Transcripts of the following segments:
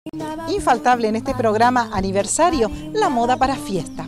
Infaltable en este programa aniversario, la moda para fiesta.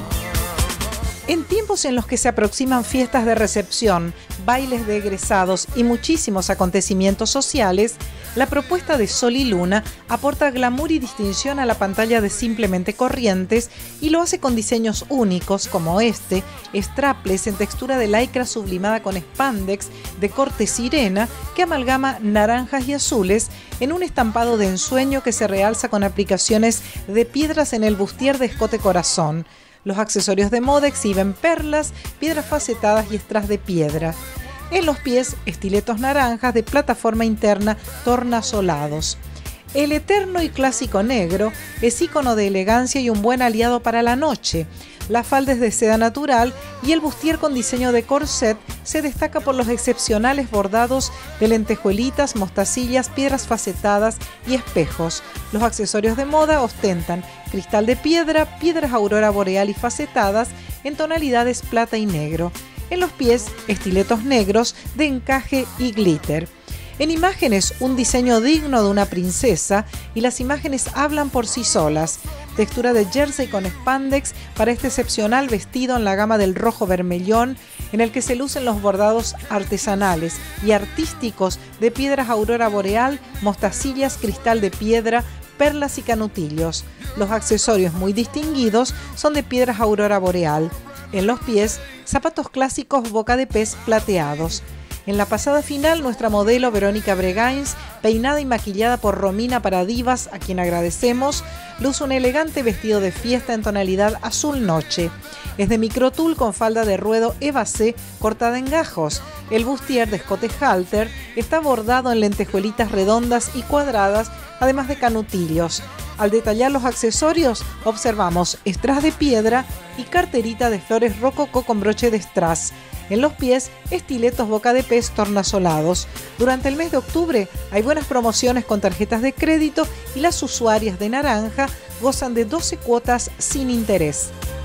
En tiempos en los que se aproximan fiestas de recepción, bailes de egresados y muchísimos acontecimientos sociales, la propuesta de Sol y Luna aporta glamour y distinción a la pantalla de Simplemente Corrientes y lo hace con diseños únicos como este, strapless en textura de lycra sublimada con spandex de corte sirena que amalgama naranjas y azules en un estampado de ensueño que se realza con aplicaciones de piedras en el bustier de escote corazón. Los accesorios de moda exhiben perlas, piedras facetadas y estras de piedra. En los pies, estiletos naranjas de plataforma interna tornasolados. El eterno y clásico negro es ícono de elegancia y un buen aliado para la noche. La falda es de seda natural y el bustier con diseño de corset se destaca por los excepcionales bordados de lentejuelitas, mostacillas, piedras facetadas y espejos. Los accesorios de moda ostentan cristal de piedra, piedras aurora boreal y facetadas en tonalidades plata y negro. En los pies, estiletos negros de encaje y glitter. En imágenes, un diseño digno de una princesa y las imágenes hablan por sí solas. Textura de jersey con spandex para este excepcional vestido en la gama del rojo vermellón, en el que se lucen los bordados artesanales y artísticos de piedras aurora boreal, mostacillas, cristal de piedra, perlas y canutillos. Los accesorios muy distinguidos son de piedras aurora boreal. En los pies, zapatos clásicos boca de pez plateados. En la pasada final, nuestra modelo Verónica Bregains, peinada y maquillada por Romina para Divas, a quien agradecemos, luce un elegante vestido de fiesta en tonalidad azul noche. Es de microtul con falda de ruedo Eva C cortada en gajos. El bustier de escote halter está bordado en lentejuelitas redondas y cuadradas, además de canutillos. Al detallar los accesorios, observamos estras de piedra y carterita de flores rococó con broche de strass. En los pies, estiletos boca de pez tornasolados. Durante el mes de octubre hay buenas promociones con tarjetas de crédito y las usuarias de naranja gozan de 12 cuotas sin interés.